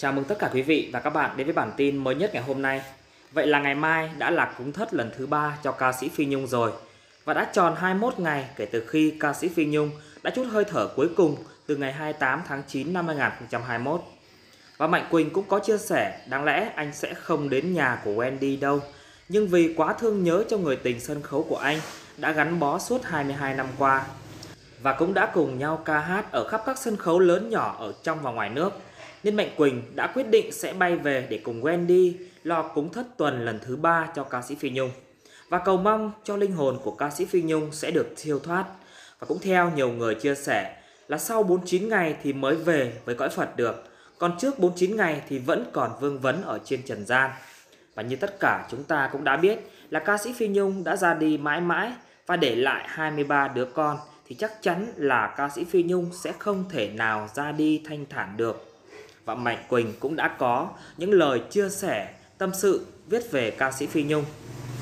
Chào mừng tất cả quý vị và các bạn đến với bản tin mới nhất ngày hôm nay. Vậy là ngày mai đã là cúng thất lần thứ 3 cho ca sĩ Phi Nhung rồi. Và đã tròn 21 ngày kể từ khi ca sĩ Phi Nhung đã trút hơi thở cuối cùng từ ngày 28 tháng 9 năm 2021. Và Mạnh Quỳnh cũng có chia sẻ đáng lẽ anh sẽ không đến nhà của Wendy đâu. Nhưng vì quá thương nhớ cho người tình sân khấu của anh đã gắn bó suốt 22 năm qua. Và cũng đã cùng nhau ca hát ở khắp các sân khấu lớn nhỏ ở trong và ngoài nước, nên Mạnh Quỳnh đã quyết định sẽ bay về để cùng Wendy lo cúng thất tuần lần thứ 3 cho ca sĩ Phi Nhung và cầu mong cho linh hồn của ca sĩ Phi Nhung sẽ được siêu thoát. Và cũng theo nhiều người chia sẻ là sau 49 ngày thì mới về với cõi Phật được, còn trước 49 ngày thì vẫn còn vương vấn ở trên trần gian. Và như tất cả chúng ta cũng đã biết là ca sĩ Phi Nhung đã ra đi mãi mãi và để lại 23 đứa con, thì chắc chắn là ca sĩ Phi Nhung sẽ không thể nào ra đi thanh thản được. Và Mạnh Quỳnh cũng đã có những lời chia sẻ tâm sự viết về ca sĩ Phi Nhung.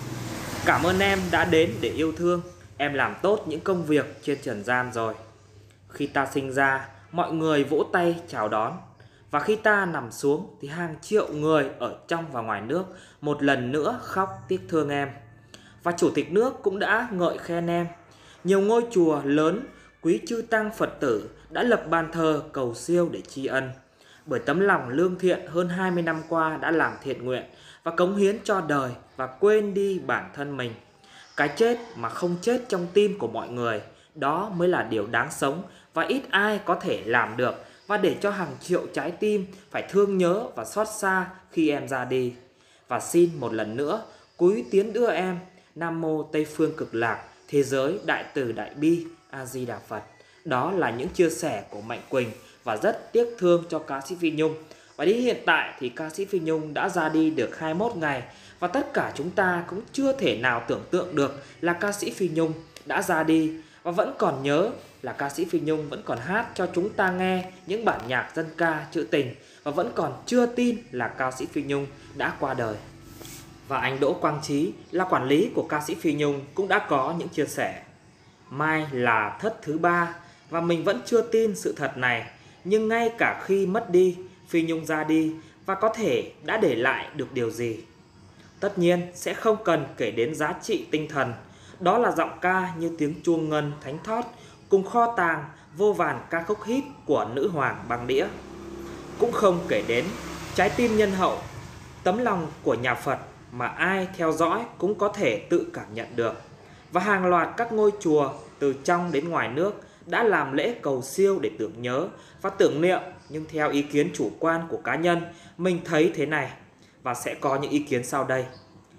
Cảm ơn em đã đến để yêu thương, em làm tốt những công việc trên trần gian rồi. Khi ta sinh ra, mọi người vỗ tay chào đón. Và khi ta nằm xuống thì hàng triệu người ở trong và ngoài nước một lần nữa khóc tiếc thương em. Và Chủ tịch nước cũng đã ngợi khen em. Nhiều ngôi chùa lớn, quý chư tăng Phật tử đã lập bàn thờ cầu siêu để tri ân. Bởi tấm lòng lương thiện hơn 20 năm qua đã làm thiện nguyện và cống hiến cho đời và quên đi bản thân mình. Cái chết mà không chết trong tim của mọi người, đó mới là điều đáng sống và ít ai có thể làm được, và để cho hàng triệu trái tim phải thương nhớ và xót xa khi em ra đi. Và xin một lần nữa cúi tiến đưa em. Nam mô Tây phương cực lạc, thế giới đại từ đại bi, A Di Đà Phật. Đó là những chia sẻ của Mạnh Quỳnh và rất tiếc thương cho ca sĩ Phi Nhung. Và đến hiện tại thì ca sĩ Phi Nhung đã ra đi được 21 ngày và tất cả chúng ta cũng chưa thể nào tưởng tượng được là ca sĩ Phi Nhung đã ra đi, và vẫn còn nhớ là ca sĩ Phi Nhung vẫn còn hát cho chúng ta nghe những bản nhạc dân ca trữ tình, và vẫn còn chưa tin là ca sĩ Phi Nhung đã qua đời. Và anh Đỗ Quang Trí là quản lý của ca sĩ Phi Nhung cũng đã có những chia sẻ. Mai là thất thứ 3 và mình vẫn chưa tin sự thật này. Nhưng ngay cả khi mất đi, Phi Nhung ra đi và có thể đã để lại được điều gì. Tất nhiên sẽ không cần kể đến giá trị tinh thần. Đó là giọng ca như tiếng chuông ngân thánh thót cùng kho tàng vô vàn ca khúc hit của nữ hoàng băng đĩa. Cũng không kể đến trái tim nhân hậu, tấm lòng của nhà Phật mà ai theo dõi cũng có thể tự cảm nhận được. Và hàng loạt các ngôi chùa từ trong đến ngoài nước đã làm lễ cầu siêu để tưởng nhớ và tưởng niệm. Nhưng theo ý kiến chủ quan của cá nhân, mình thấy thế này, và sẽ có những ý kiến sau đây.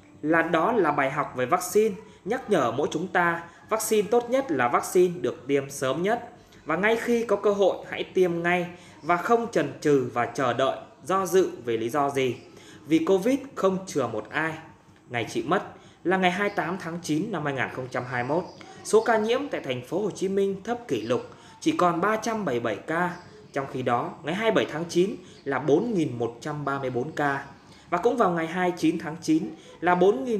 Đó là bài học về vaccine, nhắc nhở mỗi chúng ta vaccine tốt nhất là vaccine được tiêm sớm nhất. Và ngay khi có cơ hội hãy tiêm ngay và không chần chừ và chờ đợi, do dự về lý do gì. Vì Covid không chừa một ai. Ngày chị mất là ngày 28 tháng 9 năm 2021. Số ca nhiễm tại thành phố Hồ Chí Minh thấp kỷ lục, chỉ còn 377 ca. Trong khi đó, ngày 27 tháng 9 là 4.134 ca. Và cũng vào ngày 29 tháng 9 là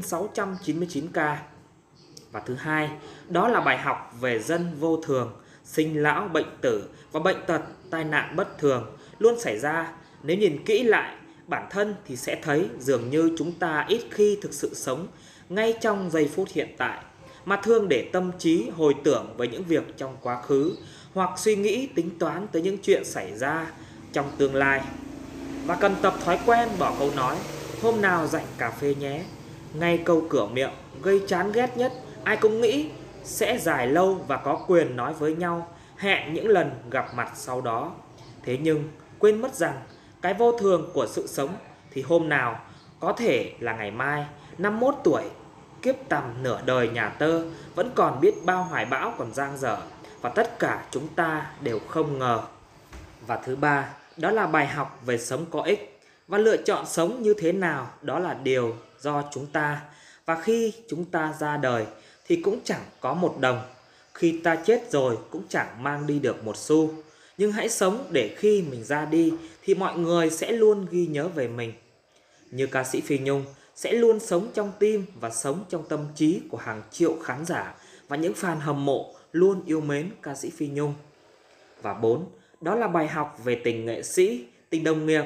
4.699 ca. Và thứ hai, đó là bài học về dân vô thường, sinh lão bệnh tử và bệnh tật, tai nạn bất thường luôn xảy ra. Nếu nhìn kỹ lại bản thân thì sẽ thấy dường như chúng ta ít khi thực sự sống ngay trong giây phút hiện tại, mà thường để tâm trí hồi tưởng với những việc trong quá khứ hoặc suy nghĩ tính toán tới những chuyện xảy ra trong tương lai. Và cần tập thói quen bỏ câu nói hôm nào rảnh cà phê nhé. Ngay câu cửa miệng gây chán ghét nhất, ai cũng nghĩ sẽ dài lâu và có quyền nói với nhau, hẹn những lần gặp mặt sau đó. Thế nhưng quên mất rằng cái vô thường của sự sống thì hôm nào có thể là ngày mai. 51 tuổi, kiếp tầm nửa đời nhà tơ, vẫn còn biết bao hoài bão còn dang dở, và tất cả chúng ta đều không ngờ. Và thứ ba, đó là bài học về sống có ích, và lựa chọn sống như thế nào đó là điều do chúng ta. Và khi chúng ta ra đời thì cũng chẳng có một đồng, khi ta chết rồi cũng chẳng mang đi được một xu. Nhưng hãy sống để khi mình ra đi thì mọi người sẽ luôn ghi nhớ về mình. Như ca sĩ Phi Nhung sẽ luôn sống trong tim và sống trong tâm trí của hàng triệu khán giả và những fan hâm mộ luôn yêu mến ca sĩ Phi Nhung. Và 4, đó là bài học về tình nghệ sĩ, tình đồng nghiệp.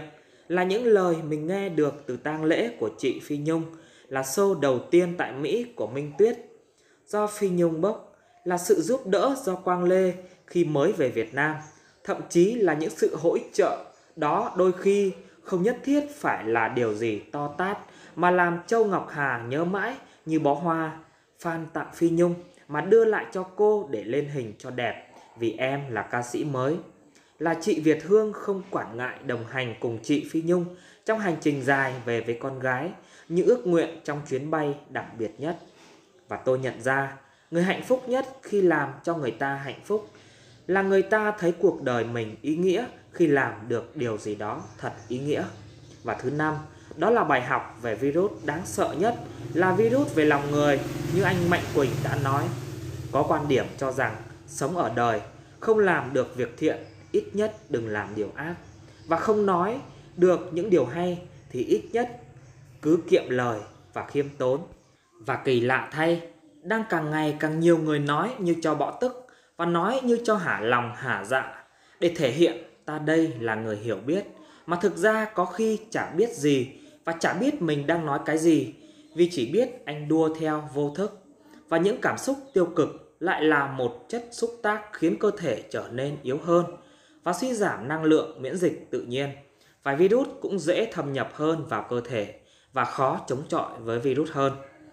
là những lời mình nghe được từ tang lễ của chị Phi Nhung, là show đầu tiên tại Mỹ của Minh Tuyết do Phi Nhung bốc, là sự giúp đỡ do Quang Lê khi mới về Việt Nam, thậm chí là những sự hỗ trợ đó đôi khi không nhất thiết phải là điều gì to tát mà làm Châu Ngọc Hà nhớ mãi, như bó hoa fan tặng Phi Nhung mà đưa lại cho cô để lên hình cho đẹp vì em là ca sĩ mới. Là chị Việt Hương không quản ngại đồng hành cùng chị Phi Nhung trong hành trình dài về với con gái, như ước nguyện trong chuyến bay đặc biệt nhất. Và tôi nhận ra, người hạnh phúc nhất khi làm cho người ta hạnh phúc là người ta thấy cuộc đời mình ý nghĩa khi làm được điều gì đó thật ý nghĩa. Và thứ năm, đó là bài học về virus đáng sợ nhất, là virus về lòng người. Như anh Mạnh Quỳnh đã nói, có quan điểm cho rằng sống ở đời không làm được việc thiện, ít nhất đừng làm điều ác. Và không nói được những điều hay thì ít nhất cứ kiệm lời và khiêm tốn. Và kỳ lạ thay, đang càng ngày càng nhiều người nói như cho bõ tức và nói như cho hả lòng hả dạ, để thể hiện ta đây là người hiểu biết, mà thực ra có khi chả biết gì và chả biết mình đang nói cái gì, vì chỉ biết anh đua theo vô thức. Và những cảm xúc tiêu cực lại là một chất xúc tác khiến cơ thể trở nên yếu hơn và suy giảm năng lượng miễn dịch tự nhiên. Và virus cũng dễ thâm nhập hơn vào cơ thể và khó chống chọi với virus hơn.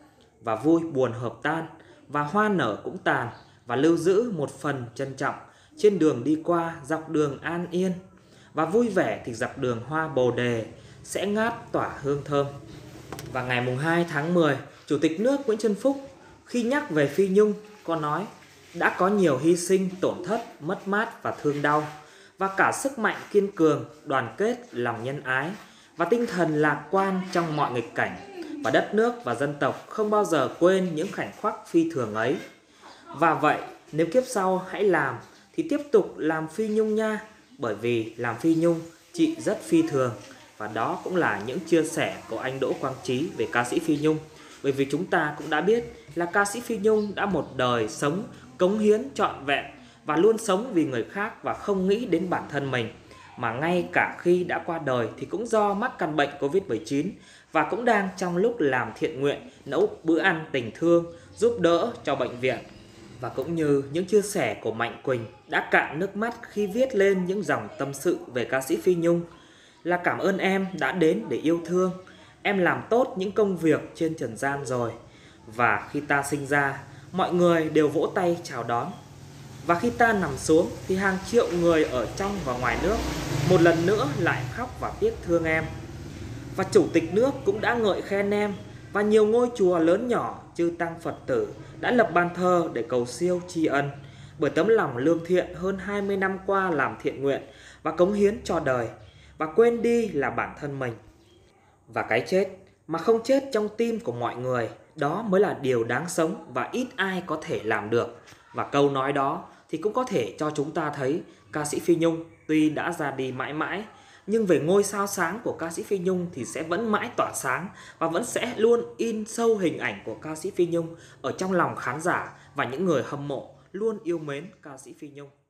Và vui buồn hợp tan, và hoa nở cũng tàn, và lưu giữ một phần trân trọng trên đường đi qua dọc đường an yên. Và vui vẻ thì dọc đường hoa bồ đề sẽ ngát tỏa hương thơm. Và ngày mùng 2 tháng 10, Chủ tịch nước Nguyễn Xuân Phúc khi nhắc về Phi Nhung có nói đã có nhiều hy sinh, tổn thất, mất mát và thương đau, và cả sức mạnh kiên cường, đoàn kết, lòng nhân ái và tinh thần lạc quan trong mọi nghịch cảnh. Và đất nước và dân tộc không bao giờ quên những khoảnh khắc phi thường ấy. Và vậy, nếu kiếp sau hãy làm thì tiếp tục làm Phi Nhung nha, bởi vì làm Phi Nhung chị rất phi thường. Và đó cũng là những chia sẻ của anh Đỗ Quang Trí về ca sĩ Phi Nhung. Bởi vì chúng ta cũng đã biết là ca sĩ Phi Nhung đã một đời sống cống hiến trọn vẹn và luôn sống vì người khác và không nghĩ đến bản thân mình. Mà ngay cả khi đã qua đời thì cũng do mắc căn bệnh Covid-19 và cũng đang trong lúc làm thiện nguyện, nấu bữa ăn tình thương, giúp đỡ cho bệnh viện. Và cũng như những chia sẻ của Mạnh Quỳnh đã cạn nước mắt khi viết lên những dòng tâm sự về ca sĩ Phi Nhung, là cảm ơn em đã đến để yêu thương. Em làm tốt những công việc trên trần gian rồi. Và khi ta sinh ra, mọi người đều vỗ tay chào đón. Và khi ta nằm xuống thì hàng triệu người ở trong và ngoài nước một lần nữa lại khóc và tiếc thương em. Và Chủ tịch nước cũng đã ngợi khen em, và nhiều ngôi chùa lớn nhỏ chư tăng Phật tử đã lập bàn thờ để cầu siêu tri ân bởi tấm lòng lương thiện hơn 20 năm qua làm thiện nguyện và cống hiến cho đời, và quên đi là bản thân mình. Và cái chết mà không chết trong tim của mọi người, đó mới là điều đáng sống và ít ai có thể làm được. Và câu nói đó thì cũng có thể cho chúng ta thấy ca sĩ Phi Nhung tuy đã ra đi mãi mãi, nhưng về ngôi sao sáng của ca sĩ Phi Nhung thì sẽ vẫn mãi tỏa sáng và vẫn sẽ luôn in sâu hình ảnh của ca sĩ Phi Nhung ở trong lòng khán giả và những người hâm mộ luôn yêu mến ca sĩ Phi Nhung.